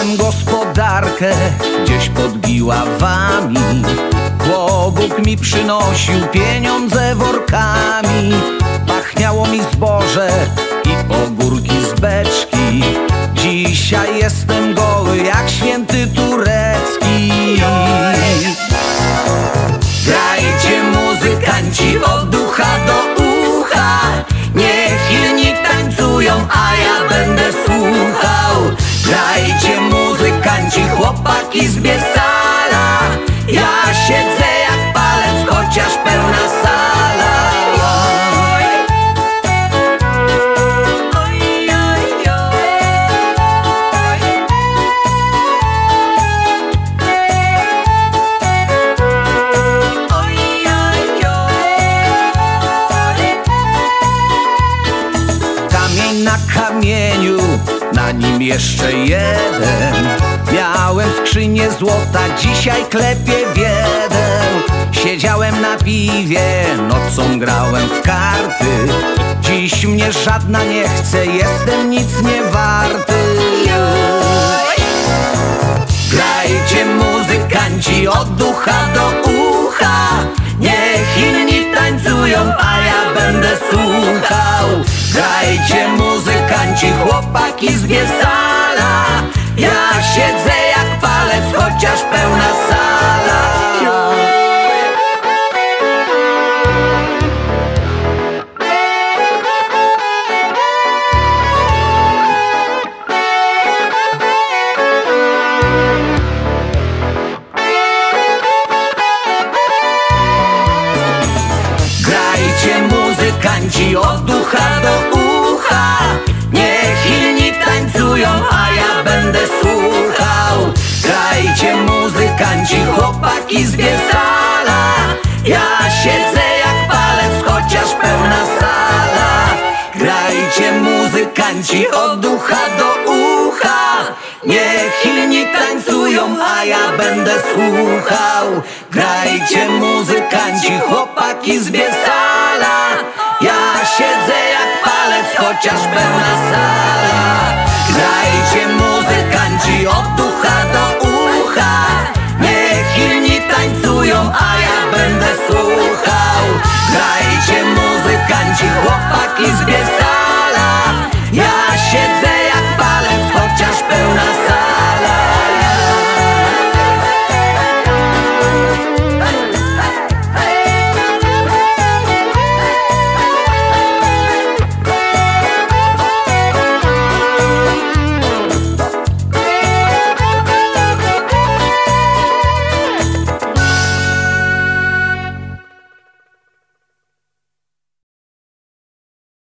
Widziałem gospodarkę gdzieś pod Biławami. Chłopuk mi przynosił pieniądze workami. Pachniało mi zboże i ogórki z beczki. Dzisiaj jestem goły jak święty turecki. Grajcie muzykanci od ucha do ucha. Niech inni tańcują, a ja będę słuchał. Grajcie muzykanci, chłopaki z Biesala. Ja siedzę jak palec, chociaż pełna sala. Kamień na kamieniu, na nim jeszcze jeden. Miałem w skrzynie złota, dzisiaj klepię wiedeł. Siedziałem na piwie, nocą grałem w karty. Dziś mnie żadna nie chce, jestem nic nie warty. Grajcie muzykanci od ucha do ucha. Niech inni tańcują, a ja będę słuchał. Grajcie muzykanci, chłopaki z Biesala. Ja siedzę jak palec, chociaż pełna sala. Grajcie muzykanci od ucha do ucha. Niech inni tańcują, a ja będę słuchał. Grajcie muzykanci, chłopaki z Biesala. Ja siedzę jak palec, chociaż pełna sala. Grajcie muzykanci od ucha do ucha. Niech inni tańcują, a ja będę słuchał. Grajcie muzykanci, chłopaki z Biesala. Ja siedzę jak palec, chociaż pełna sala.